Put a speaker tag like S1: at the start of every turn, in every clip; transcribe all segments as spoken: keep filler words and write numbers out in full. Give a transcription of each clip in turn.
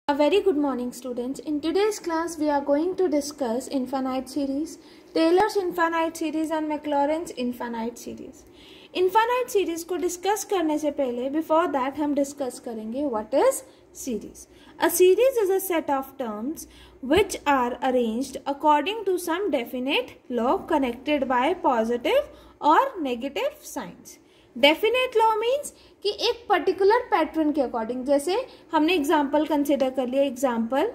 S1: A very good morning, students. In today's class we are going to discuss infinite series, Taylor's infinite series and Maclaurin's infinite series. Infinite series को discuss करने से पहले before that हम discuss करेंगे what is series. A series is a set of terms which are arranged according to some definite law connected by positive or negative signs. Definite law means कि एक particular pattern के according, जैसे हमने example consider कर लिया, example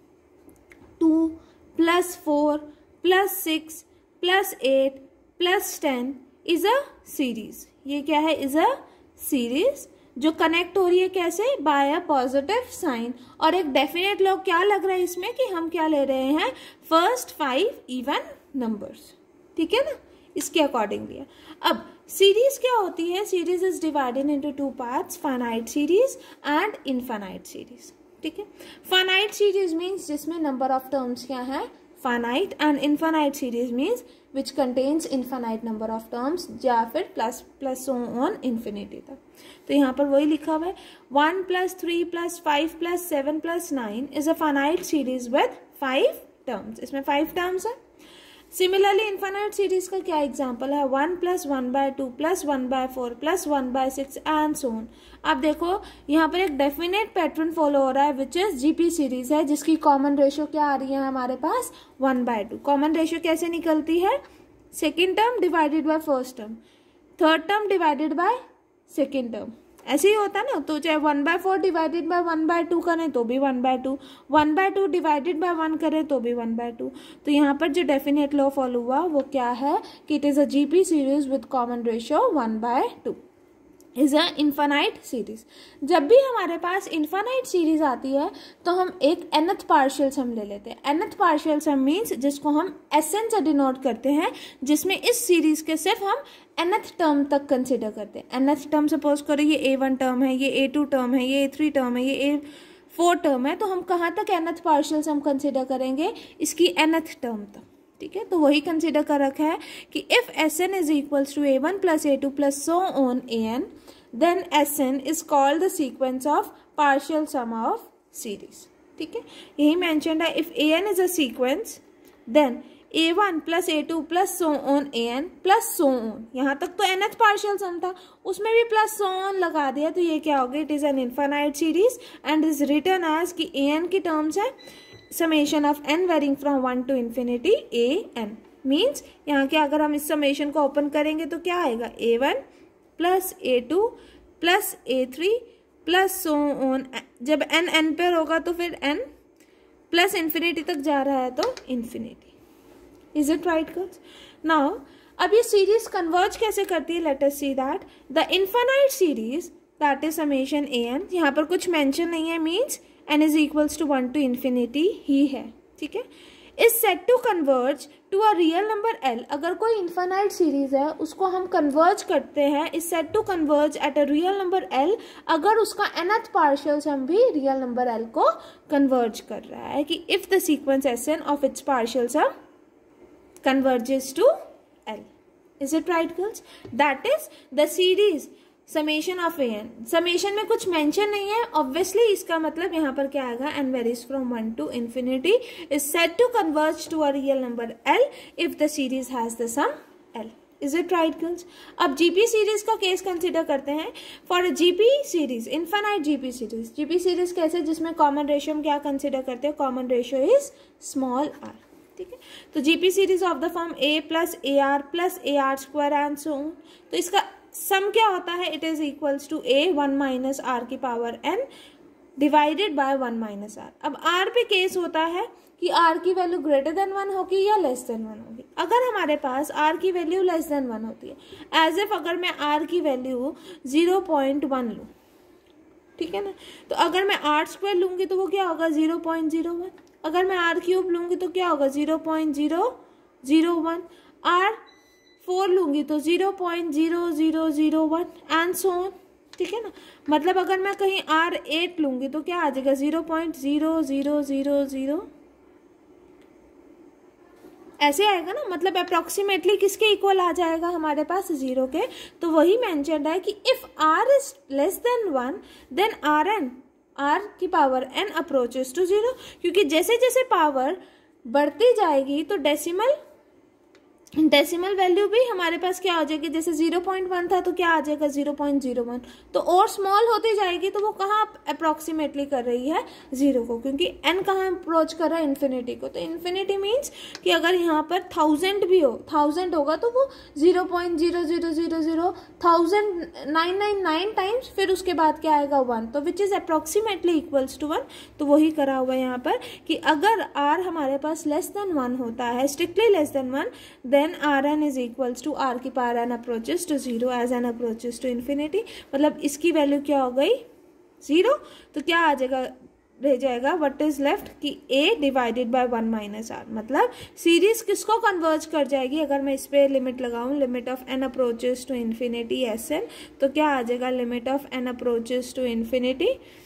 S1: two plus four plus six plus eight plus ten is a series. ये क्या है? इज अ सीरीज जो कनेक्ट हो रही है कैसे? By a positive sign. और एक डेफिनेट लॉ क्या लग रहा है इसमें कि हम क्या ले रहे हैं? First five even numbers. ठीक है ना, इसके अकॉर्डिंग लिया. अब सीरीज क्या होती है? Series is divided into two parts, finite series and infinite series. ठीक है, फाइनाइट सीरीज मीन्स जिसमें नंबर ऑफ टर्म्स क्या है? Finite. And infinite series means which contains infinite number of terms, या फिर plus plus so on infinity तक. तो यहाँ पर वही लिखा हुआ है, one plus three plus five plus seven plus nine is a finite series with five terms. इसमें फाइव टर्म्स है. सिमिलरली इनफाइनाइट सीरीज का क्या एग्जाम्पल है? One plus one by two plus one by four plus one by six and so on. आप देखो यहाँ पर एक डेफिनेट पैटर्न फॉलो हो रहा है विच इज जीपी सीरीज है, जिसकी कॉमन रेशियो क्या आ रही है हमारे पास? One by two. Common ratio कैसे निकलती है? Second term divided by first term, third term divided by second term. ऐसे ही होता है ना. तो चाहे one by four divided by one by two करें तो भी one by two, one by two divided by one करें तो भी वन बाय टू. तो यहाँ पर जो डेफिनेट लॉ फॉलो हुआ वो क्या है कि it is a GP series with common ratio one by two is a infinite series. जब भी हमारे पास इनफाइनाइट सीरीज आती है तो हम एक nth पार्शियल सम ले लेते हैं. nth पार्शियल सम मीन्स जिसको हम एसएन से डिनोट करते हैं, जिसमें इस सीरीज के सिर्फ हम nth टर्म तक कंसिडर करते हैं. nth टर्म सपोज करो ये ए वन टर्म है, ये ए टू टर्म है, ये ए थ्री टर्म है, ये ए फोर टर्म है. तो हम कहाँ तक nth पार्शियल सम कंसिडर करेंगे? इसकी nth टर्म तक. ठीक है, तो वही कंसिडर कर रखा है कि if S n is equals to a one plus a two plus so on n, then Sn is called the sequence of partial sum of series. ठीक है, यही mentioned है. If an is a sequence, then a one plus a two plus so on an plus so on. यहाँ तक तो nth partial sum था, उसमें भी plus so on लगा दिया, तो ये क्या हो गया? It is an infinite series and is written as कि an की terms है summation of n varying from one to infinity a n. Means यहाँ के अगर हम इस summation को open करेंगे तो क्या आएगा? A one plus a two plus a three plus so on. जब एन एन पर होगा तो फिर एन प्लस इन्फिनिटी तक जा रहा है तो infinity. Is it right girls? Now अब ये सीरीज कन्वर्ज कैसे करती है? Let us see that. The infinite series that is summation a n, यहाँ पर कुछ मेंशन नहीं है, means n is equals to one to infinity ही है. ठीक है, is set to converge to a real number l. अगर कोई इनफाइनाइट सीरीज है उसको हम कन्वर्ज करते हैं, is set to converge at a real number l, अगर उसका nth पार्शियल सम भी रियल नंबर एल को कन्वर्ज कर रहा है. कि if the sequence s n of its partial sum converges to l. Is it right girls? That is the series summation of a n. Summation में कुछ mention नहीं है, ऑब्वियसली इसका मतलब यहाँ पर क्या आएगा? N varies from one to infinity is set to converge to a real number l if the series has the sum l. Is it right girls? अब जीपी सीरीज का केस कंसिडर करते हैं. For GP series, infinite GP series. GP series कैसे? जिसमें common ratio हम क्या consider करते हैं? Common ratio is small r. ठीक है, तो GP series of the form a plus a r plus a r square and so on. तो इसका सम क्या होता है? It is equals to a one minus r की power N divided by one minus r. अब r पे case होता है कि आर की वैल्यू ग्रेटर देन वन होगी या लेस देन वन होगी. अगर हमारे पास आर की वैल्यू लेस देन वन होती है, एज इफ अगर मैं आर की वैल्यू जीरो पॉइंट वन लूँ, ठीक है ना, तो अगर मैं आर स्क्वायर लूंगी तो वो क्या होगा? Zero point zero one. अगर मैं आर क्यूब लूंगी तो क्या होगा? Zero point zero zero one. R four लूंगी तो zero point zero zero zero one and so on. ठीक है ना, मतलब अगर मैं कहीं आर एट लूंगी तो क्या आ जाएगा? Zero point zero zero zero zero ऐसे आएगा ना. मतलब अप्रोक्सीमेटली किसके इक्वल आ जाएगा हमारे पास? जीरो के. तो वही मेंशन्ड है कि if r is less than one then r n r की power n approaches to zero, क्योंकि जैसे जैसे पावर बढ़ती जाएगी तो डेसिमल डेसिमल वैल्यू भी हमारे पास क्या हो जाएगी, जैसे ज़ीरो पॉइंट वन था तो क्या आ जाएगा ज़ीरो पॉइंट ज़ीरो वन, तो और स्मॉल होती जाएगी तो वो कहाँ अप्रोक्सीमेटली कर रही है जीरो को, क्योंकि एन कहाँ अप्रोच कर रहा है इन्फिनिटी को। तो इन्फिनिटी मीन्स कि अगर यहाँ पर थाउजेंड भी हो थाउजेंड होगा तो वो zero point zero zero zero zero thousand nine nine nine times, फिर उसके बाद क्या आएगा वन, तो which is approximately equals to one. तो वही करा हुआ है यहाँ पर कि अगर आर हमारे पास लेस देन वन होता है, strictly less than one, then Rn is equals to r की power n approaches to zero as n approaches to infinity। मतलब इसकी वैल्यू क्या हो गई जीरो, तो क्या आ जाएगा, रह जाएगा व्हाट इज लेफ्ट कि a divided by one minus r. मतलब सीरीज किसको कन्वर्ज कर जाएगी, अगर मैं इस पे लिमिट लगाऊं, limit of n approaches to infinity Sn, तो क्या आ जाएगा limit of n approaches to infinity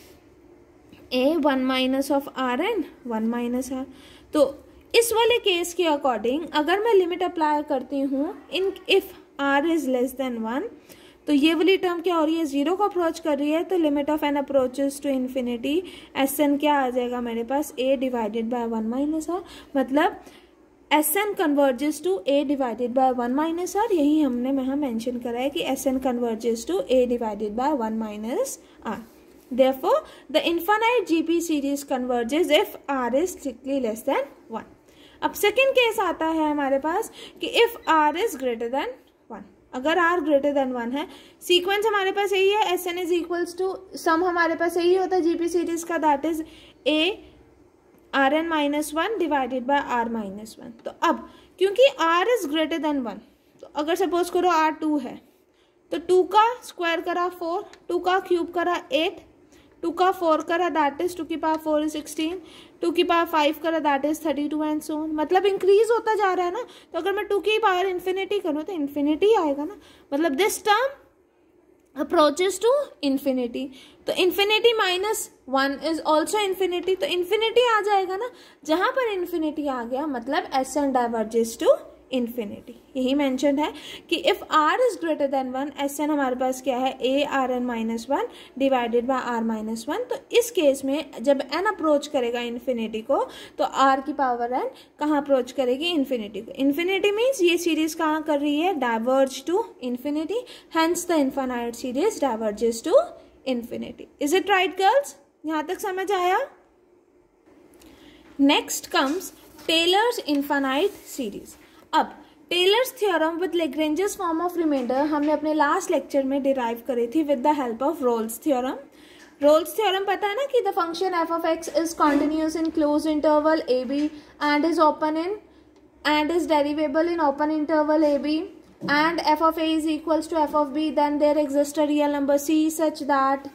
S1: a one minus of r n one minus r. तो इस वाले केस के अकॉर्डिंग अगर मैं लिमिट अप्लाई करती हूँ in if r is less than one, तो ये वाली टर्म क्या हो रही है, जीरो को अप्रोच कर रही है, तो limit of N approaches to infinity S n क्या आ जाएगा मेरे पास, a divided by one minus r. मतलब s n converges to a divided by one minus r, यही हमने यहाँ मेंशन करा है कि s n converges to a divided by one minus r. Therefore, the infinite G P series converges if r is strictly less than one. अब second case आता है हमारे पास कि if r is greater than one, अगर r greater than one है, sequence हमारे पास यही है, s N is equals to sum हमारे पास यही होता है जीपी सीरीज का, that is a r n minus one divided by r minus one. तो अब क्योंकि r is greater than one, तो अगर सपोज करो r टू है तो टू का स्क्वायर करा फोर, टू का क्यूब करा एट, टू का फोर करा दैट इज टू की power four is sixteen, two की पावर फाइव करा that is thirty two and so on. मतलब इंक्रीज होता जा रहा है ना, तो अगर मैं टू की पावर इन्फिनिटी करूँ तो इन्फिनिटी आएगा ना, मतलब this term approaches to infinity, तो infinity minus one is also infinity, तो इन्फिनिटी आ जाएगा ना, जहां पर इन्फिनिटी आ गया मतलब s n diverges to infinity. यही मेंशन है कि if r is greater than one, s n हमारे पास क्या है, a r n minus one divided by r minus one. तो इस केस में जब n अप्रोच करेगा इन्फिनिटी को, तो r की पावर n कहाँ अप्रोच करेगी, इन्फिनिटी को। इन्फिनिटी मीन्स ये सीरीज कहाँ कर रही है, diverge to infinity, hence the infinite series diverges to infinity. Is it right girls, यहाँ तक समझ आया? Next comes Taylor's infinite series. अब Taylor's theorem with Lagrange's form of remainder हमने अपने लास्ट लेक्चर में डिराइव करी थी with the help of Rolle's theorem. Rolle's theorem पता है ना कि the function F of x is continuous in close interval A B and is open in and is derivable in open interval A B and F of A is equals to F of B, then there exist a real number C such that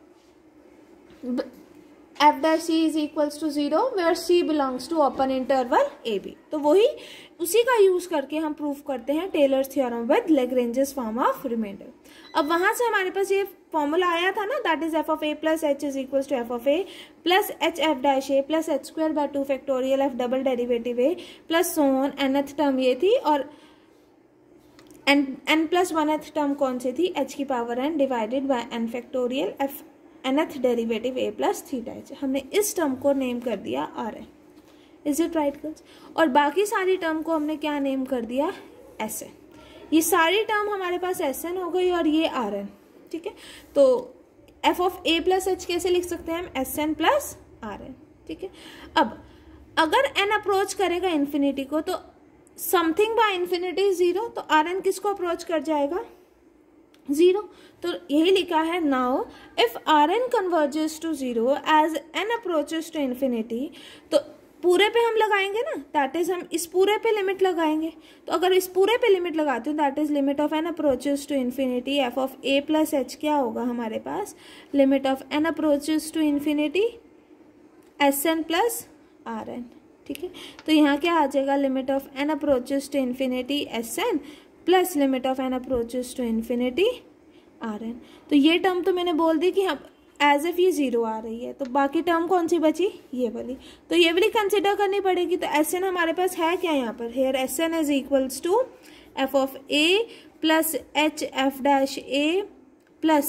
S1: F dash C is equals to zero where C belongs to open interval A B. तो वही उसी का use करके हम prove करते हैं Taylor's theorem with Lagrange's form of remainder. अब वहां से हमारे पास ये फॉर्मूला आया था ना, that is F of A plus H is equals to F of A plus H F dash A plus H square by two factorial F double derivative A plus so on. Nth term ये थी और N N plus one th term कौन सी थी, H की power N divided by N factorial F nth derivative a plus theta H. हमने इस टर्म को नेम कर दिया R N. Is it right girls? और बाकी सारी टर्म को हमने क्या नेम कर दिया, एस एन। ये सारी टर्म हमारे पास एस एन हो गई और ये आर एन। ठीक है, तो F of A plus H कैसे लिख सकते हैं हम, S N plus R N. ठीक है, अब अगर एन अप्रोच करेगा इन्फिनिटी को तो समथिंग बाय इन्फिनिटी जीरो, तो आर एन किसको अप्रोच कर जाएगा, जीरो। तो यही लिखा है, now if R N converges to zero as N approaches to infinity, तो पूरे पे हम लगाएंगे ना, दैट इज हम इस पूरे पे लिमिट लगाएंगे। तो अगर इस पूरे पे लिमिट लगाते हैं that is limit of N approaches to infinity F of A plus H क्या होगा हमारे पास, limit of N approaches to infinity S N plus R N. ठीक है, तो यहाँ क्या आ जाएगा, limit of N approaches to infinity S N plus limit of N approaches to infinity R N. तो ये टर्म तो मैंने बोल दी कि हम एज इफ ये जीरो आ रही है, तो बाकी टर्म कौन सी बची, ये वाली। तो ये वाली कंसिडर करनी पड़ेगी। तो एस एन हमारे पास है क्या यहाँ पर, here S N is equals to F of A plus H F dash A plus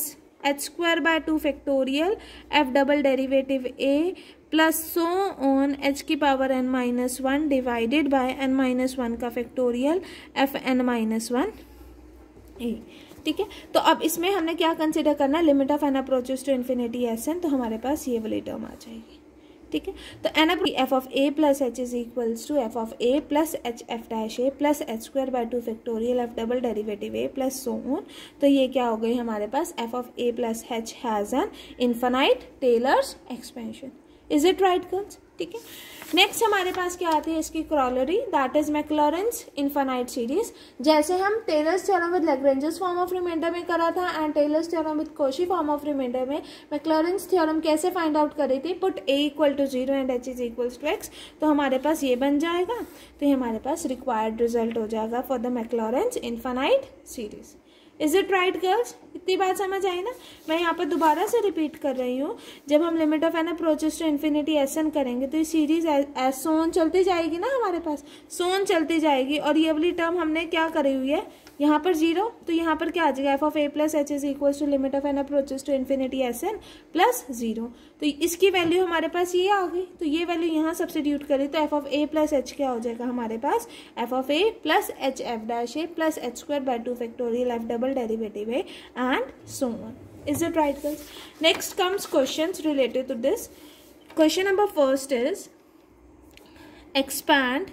S1: H square by two factorial F double derivative A plus so on H की power N minus one divided by N minus one का factorial F N minus one A. ठीक है, तो अब इसमें हमने क्या consider करना है, limit of N approaches to infinity S N, तो हमारे पास ये वाली टर्म आ जाएगी। ठीक है, तो N F of A plus H is equals to F of A plus H F dash A plus H square by two factorial F double derivative A plus so on. तो ये क्या हो गई हमारे पास, F of A plus H has an infinite Taylor's expansion. Is it right girls? ठीक है, next हमारे पास क्या आती है इसकी corollary, that is Maclaurin's infinite series. जैसे हम Taylor's theorem with Lagrange's form of remainder में करा था and Taylor's theorem with Cauchy form of remainder में मैक्लॉरेंस थ्योरम कैसे फाइंड आउट करी थी, put A equal to zero and H is equals to X, तो हमारे पास ये बन जाएगा। तो ये हमारे पास रिक्वायर्ड रिजल्ट हो जाएगा for the Maclaurin's infinite series. Is it right girls? इतनी बात समझ आई ना? मैं यहाँ पर दोबारा से रिपीट कर रही हूँ, जब हम limit of N approaches to infinity S N करेंगे तो ये सीरीज एज सोन चलती जाएगी ना, हमारे पास सोन चलती जाएगी। और ये वाली टर्म हमने क्या करी हुई है, यहाँ पर जीरो, तो यहाँ पर क्या आ जाएगा, F of A plus H is equal to limit of N approaches to infinity S N plus zero. तो इसकी वैल्यू हमारे पास ये आ गई, तो ये वैल्यू यहाँ सब्स्टिट्यूट करी तो F of A plus H क्या हो जाएगा हमारे पास, F of A plus H F dash A plus H square by two factorial F double derivative A and so on. Is it right girls? Next comes questions related to this. Question number first is expand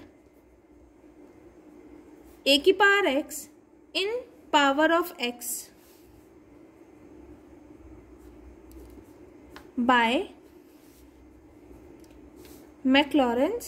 S1: a की power x in power of x by Maclaurin's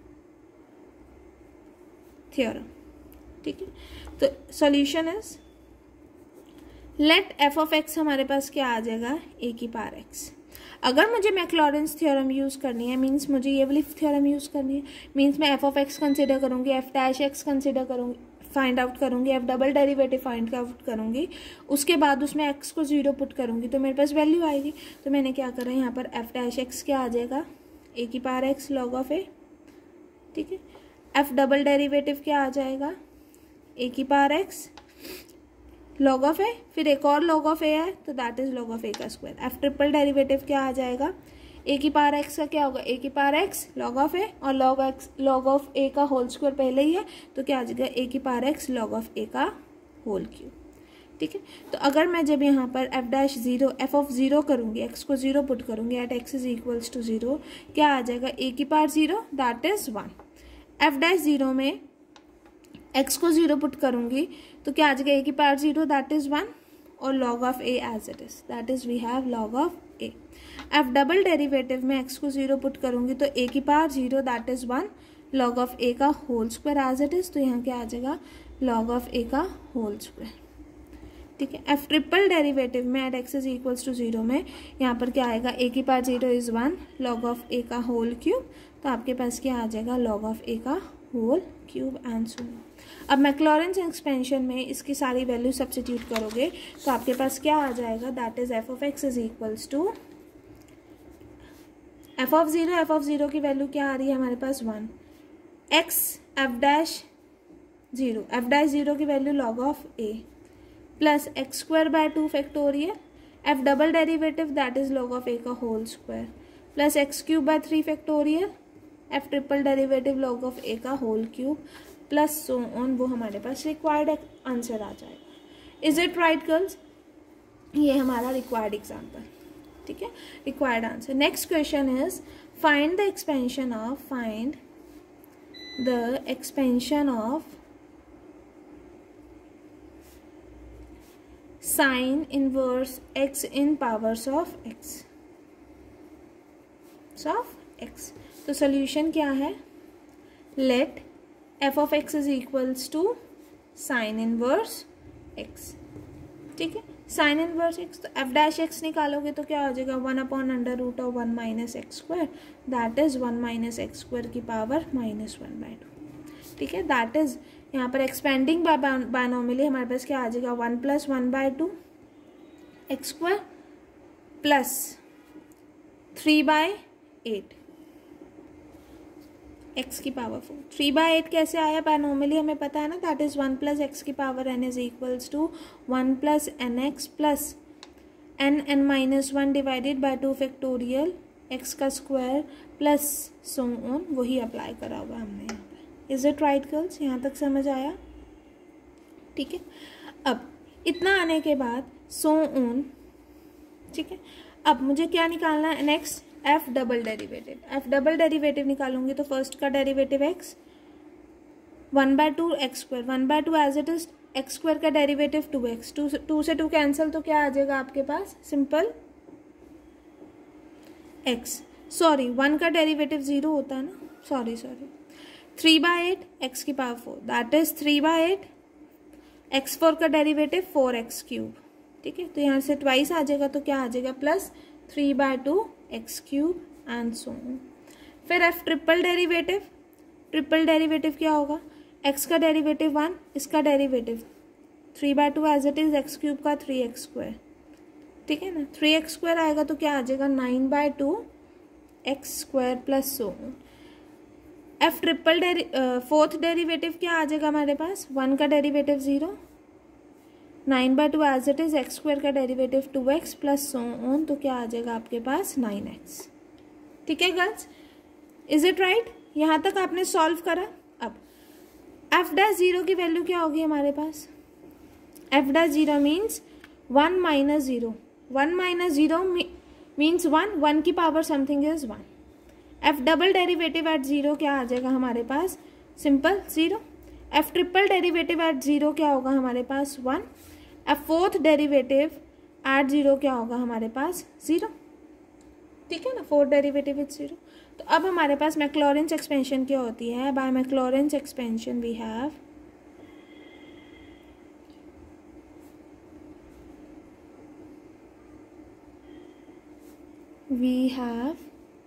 S1: theorem. ठीक है, तो solution is let F of X हमारे पास क्या आ जाएगा, A की पावर एक्स। अगर मुझे मैक्लॉरेंस थ्योरम यूज़ करनी है, मींस मुझे ये वाली थ्योरम यूज़ करनी है, मींस मैं एफ ऑफ एक्स कंसिडर करूँगी, एफ डैश एक्स कंसिडर करूँगी, फाइंड आउट करूँगी, F double derivative find out करूँगी, उसके बाद उसमें एक्स को जीरो पुट करूँगी तो मेरे पास वैल्यू आएगी। तो मैंने क्या करा, यहाँ पर एफ डैश एक्स क्या आ जाएगा, ए की power X log of A. ठीक है, एफ डबल डेरिवेटिव क्या आ जाएगा, ए की power X log of A, फिर एक और लॉग ऑफ ए है तो that is log of A का स्क्वायर। एफ ट्रिपल डेरिवेटिव क्या आ जाएगा, ए की पावर एक्स का क्या होगा, ए की power X log of A और log X log of A का होल स्क्वायर पहले ही है तो क्या आ जाएगा, ए की power X log of A का होल क्यूब। ठीक है, तो अगर मैं जब यहाँ पर F dash zero F of zero करूँगी, एक्स को जीरो पुट करूँगी at X is equals to zero, क्या आ जाएगा, ए की power zero that is one. F dash zero में एक्स को जीरो पुट करूंगी तो क्या आ जाएगा, ए की power zero that is one और log of A as it is, that is we have log of A. F double derivative में एक्स को जीरो पुट करूंगी तो ए की power zero that is one log of A का whole square as it is, तो यहाँ क्या आ जाएगा, लॉग ऑफ ए का होल स्क्वायर। ठीक है, एफ ट्रिपल डेरिवेटिव में at X is equals to zero में यहाँ पर क्या आएगा, ए की power zero is one log of A का होल क्यूब, तो आपके पास क्या आ जाएगा, लॉग ऑफ ए का whole cube and so on. अब मैक्लॉरेंस एक्सपेंशन में इसकी सारी वैल्यू सब्स्टिट्यूट करोगे तो आपके पास क्या आ जाएगा, that is F of x is equals to F of zero, F of zero की वैल्यू क्या आ रही है हमारे पास one, X F dash zero, F dash zero की value log of A plus x square by two factorial F double derivative that is log of A का whole square plus x cube by three factorial F triple derivative log of A का whole cube plus so on, वो हमारे पास required answer आ जाएगा। Is it right girls? ये हमारा required example. ठीक है, required answer. Next question is find the expansion of find the expansion of sine inverse X in powers of X of X. तो सोल्यूशन क्या है, let F of x is equals to sine inverse X. ठीक है, sine inverse X, तो F dash X निकालोगे तो क्या हो जाएगा, one upon under root of one minus X square that is one minus X square की power minus one by two. ठीक है, दैट इज यहाँ पर एक्सपेंडिंग बायनॉमियली हमारे पास क्या आ जाएगा, one plus one by two x square plus three by eight X की power four. Three by eight कैसे आया, बायनॉमियली हमें पता है ना, that is one plus X की power N is equals to one plus N X plus N N minus one divided by two factorial X का square plus so on, वही apply करा हुआ हमने यहाँ पे। Is it right girls? यहाँ तक समझ आया? ठीक है। अब इतना आने के बाद सो ऑन, ठीक है। अब मुझे क्या निकालना है? Next F double derivative. F double derivative निकालूंगी तो फर्स्ट का derivative X, one by two x square, one by two as it is x square का derivative two X, two two से टू कैंसिल, तो क्या आ जाएगा आपके पास? सिंपल एक्स, सॉरी वन का डेरिवेटिव जीरो होता है ना, sorry sorry three by eight X की power four, that is three by eight x four का डेरिवेटिव फोर एक्स क्यूब, ठीक है। तो यहाँ से ट्वाइस आ जाएगा, तो क्या आ जाएगा? Plus three by two x cube and so on. फिर f triple derivative, triple derivative क्या होगा? एक्स का डेरिवेटिव वन, इसका derivative three by two as it is x cube का थ्री एक्स स्क्वायर, ठीक है ना। थ्री एक्स स्क्वायर आएगा तो क्या आ जाएगा? Nine by two x square plus so on. F triple डेरी फोर्थ डेरिवेटिव क्या आ जाएगा हमारे पास? वन का derivative zero, nine by two as it is x square का derivative two x plus so on, तो क्या आ जाएगा आपके पास? नाइन एक्स, ठीक है गर्ल्स? Is it right? यहाँ तक आपने सॉल्व करा। अब एफ डैश जीरो की वैल्यू क्या होगी हमारे पास? F dash zero means one minus zero, one minus zero means one, one की power something is one. F double derivative at zero क्या आ जाएगा हमारे पास? Simple zero. F triple derivative at zero क्या होगा हमारे पास? One. F fourth derivative at zero क्या होगा हमारे पास? जीरो, ठीक है ना। Fourth derivative is zero. तो अब हमारे पास मैक्लॉरेंस एक्सपेंशन क्या होती है? By Maclaurin's expansion we have we have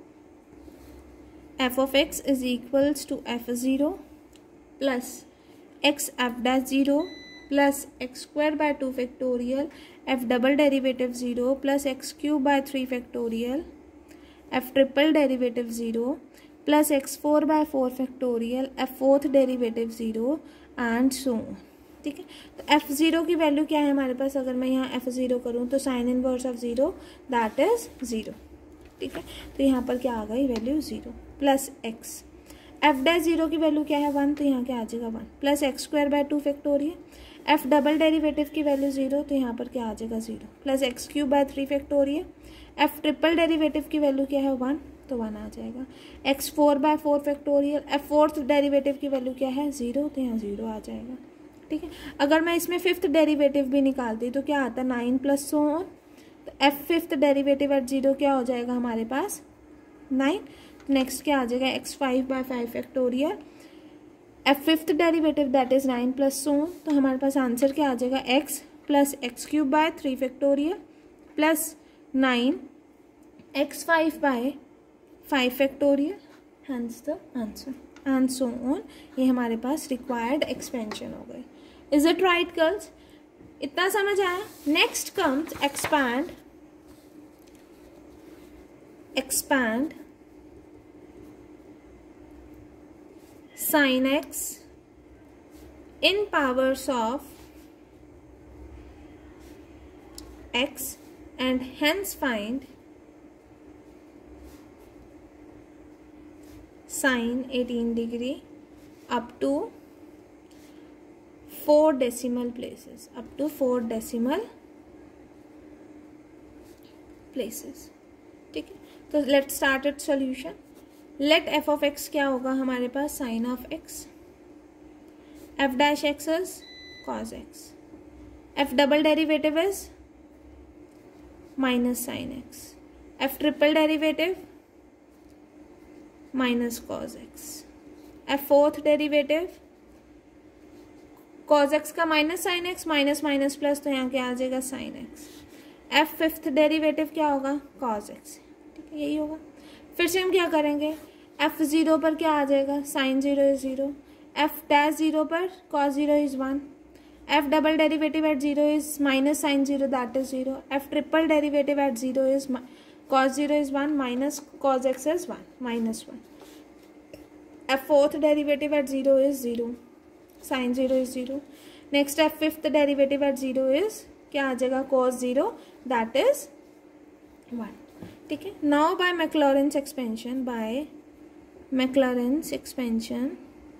S1: f of x is equals to f zero plus x f dash zero plus x square by two factorial f double derivative zero plus x cube by three factorial f triple derivative zero plus x four by four factorial f fourth derivative zero and so on, ठीक है। तो F zero की value क्या है हमारे पास? अगर मैं यहाँ एफ जीरो करूँ तो sine inverse of zero that is zero, ठीक है। तो यहाँ पर क्या आ गई value? Zero plus x. F dash zero की वैल्यू क्या है? वन, तो यहाँ क्या आ जाएगा? One plus x square by two factorial. F double derivative की वैल्यू जीरो, तो यहाँ पर क्या आ जाएगा? Zero plus x cube by three factorial. F triple derivative की वैल्यू क्या है? वन, तो वन आ जाएगा। X four by four factorial. F fourth derivative की वैल्यू क्या है? जीरो, तो यहाँ जीरो आ जाएगा, ठीक है। अगर मैं इसमें फिफ्थ डेरिवेटिव भी निकालती तो क्या आता है? Nine plus so on. तो f fifth derivative at zero क्या हो जाएगा हमारे पास? नाइन। नेक्स्ट क्या आ जाएगा? X five by five factorial. F fifth derivative that is nine plus so on, तो हमारे पास आंसर क्या आ जाएगा? X plus x cube by three factorial plus nine x five by five factorial, hence the answer and so on. ये हमारे पास required expansion हो गई। Is it right girls? इतना समझ आया? Next comes expand, expand sin x in powers of x and hence find sin eighteen degree up to four decimal places, up to four decimal places, ठीक है। तो let's start its solution. Let F of x क्या होगा हमारे पास? Sine of x. F dash x is cos x. F double derivative is minus sine x. F triple derivative minus cos x. F fourth derivative cos x का minus sine x, minus minus plus, तो यहाँ क्या आ जाएगा? Sine x. F fifth derivative क्या होगा? Cos x, ठीक है, यही होगा। फिर से हम क्या करेंगे? एफ जीरो पर क्या आ जाएगा? Sine zero is zero. F dash zero पर cos zero is one. F double derivative at zero is minus sine zero that is zero. F triple derivative at zero is cos zero is one minus cos x is one minus one. F fourth derivative at zero is zero, sine zero is zero. Next f fifth derivative at zero is क्या आ जाएगा cos zero that is one. ठीक है. Now by Maclaurin's expansion, by Maclaurin's expansion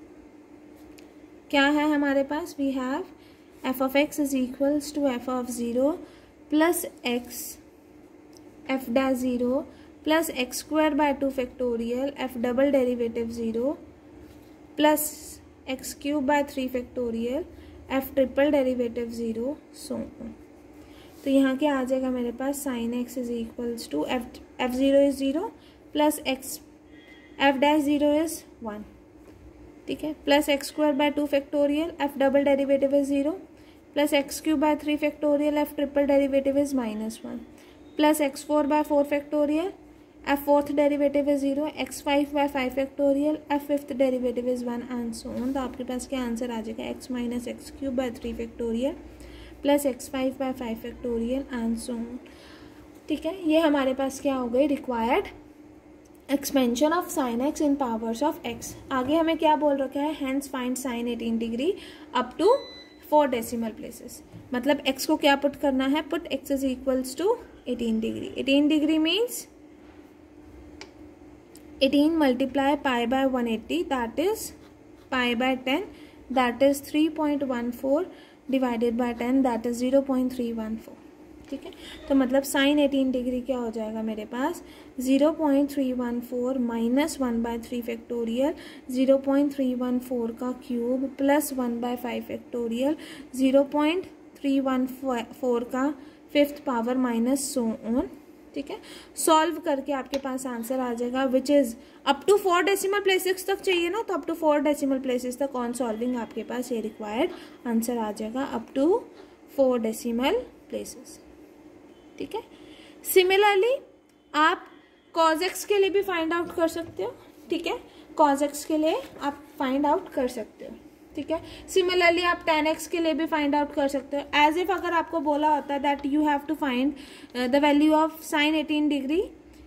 S1: क्या है हमारे पास? We have f of x is equals to F of zero plus x F dash zero plus x square by two factorial F double derivative zero plus x cube by three factorial F triple derivative zero so on. तो यहाँ क्या आ जाएगा मेरे पास? Sine x is equals to f f zero is zero plus x F dash zero is one. ठीक है. Plus x square by two factorial F double derivative is zero plus x cube by three factorial F triple derivative is minus one plus x four by four factorial f fourth derivative is zero x five by five factorial f fifth derivative is one and so on. तो आपके पास क्या answer आ जाएगा? X minus x cube by three factorial plus x five by five factorial and so on. ठीक है. ये हमारे पास क्या हो गई? Required expansion of sine x in powers of x. आगे हमें क्या बोल रखा है? Hence find sine eighteen degree up to four decimal places. मतलब एक्स को क्या पुट करना है? Put x is equals to eighteen degree. Eighteen degree means eighteen multiply pi by one eighty that is pi by ten that is three point one four divided by ten that is zero point three one four. ठीक है. तो मतलब sign eighteen degree क्या हो जाएगा मेरे पास? Zero point three one four minus one by three factorial zero point three one four का cube plus one by five factorial zero point three one four का fifth power minus so on. ठीक है. Solve करके आपके पास answer आ जाएगा which is up to four decimal places तक चाहिए ना, तो up to four decimal places तक ऑन सॉल्विंग आपके पास ये रिक्वायर्ड आंसर आ जाएगा up to four decimal places. ठीक है. सिमिलरली आप cos x के लिए भी फाइंड आउट कर सकते हो. ठीक है. cos x के लिए आप फाइंड आउट कर सकते हो. ठीक है. सिमिलरली आप tan x के लिए भी फाइंड आउट कर सकते हो. एज इफ अगर आपको बोला होता है that you have to find the value of sine eighteen degree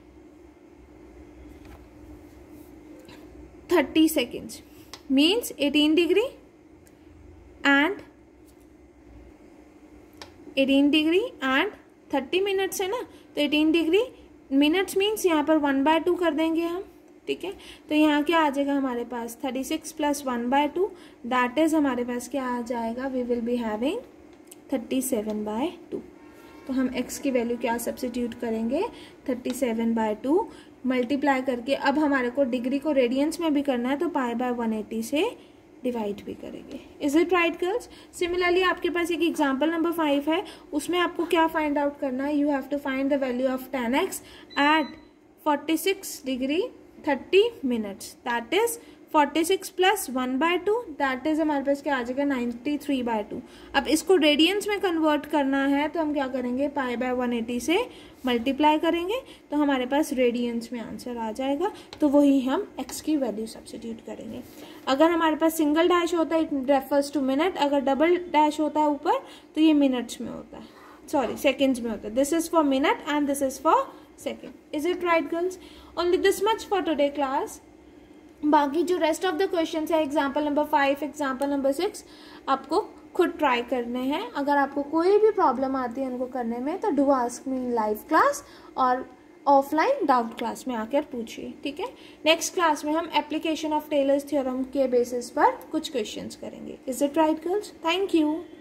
S1: thirty seconds means eighteen degree and eighteen degree and thirty minutes है ना, तो एटीन डिग्री मिनट्स मीन्स यहाँ पर वन बाय टू कर देंगे हम. ठीक है. तो यहाँ क्या आ जाएगा हमारे पास? Thirty six plus one by two that is हमारे पास क्या आ जाएगा? We will be having thirty seven by two. तो हम x की वैल्यू क्या सब्सिट्यूट करेंगे? Thirty seven by two multiply करके, अब हमारे को डिग्री को रेडियंस में भी करना है तो पाई बाय वन एटी से डिवाइड भी करेंगे. Is it right girls? Similarly आपके पास एक एग्जाम्पल नंबर फाइव है, उसमें आपको क्या फाइंड आउट करना है? You have to find the value of tan x at forty six degree thirty minutes that is forty six plus one by two that is हमारे पास क्या आ जाएगा? Ninety three by two. अब इसको radiance में कन्वर्ट करना है तो हम क्या करेंगे? पाई बाय वन एटी से मल्टीप्लाई करेंगे तो हमारे पास रेडियंस में आंसर आ जाएगा. तो वही हम x की वैल्यू सब्सिट्यूट करेंगे. अगर हमारे पास सिंगल डैश होता है इट रेफर्स टू मिनट, अगर डबल डैश होता है ऊपर तो ये मिनट्स में होता है, सॉरी सेकेंड्स में होता है. This is for minute and this is for second. Is it right girls? Only this much for today class. बाकी जो रेस्ट ऑफ द क्वेश्चन है example number five example number six आपको खुद try करने हैं. अगर आपको कोई भी प्रॉब्लम आती है उनको करने में तो do ask me in live class और ऑफलाइन डाउट क्लास में आकर पूछिए. ठीक है. नेक्स्ट क्लास में हम एप्लीकेशन ऑफ टेलर्स थ्योरम के बेसिस पर कुछ क्वेश्चंस करेंगे. Is it right girls? Thank you.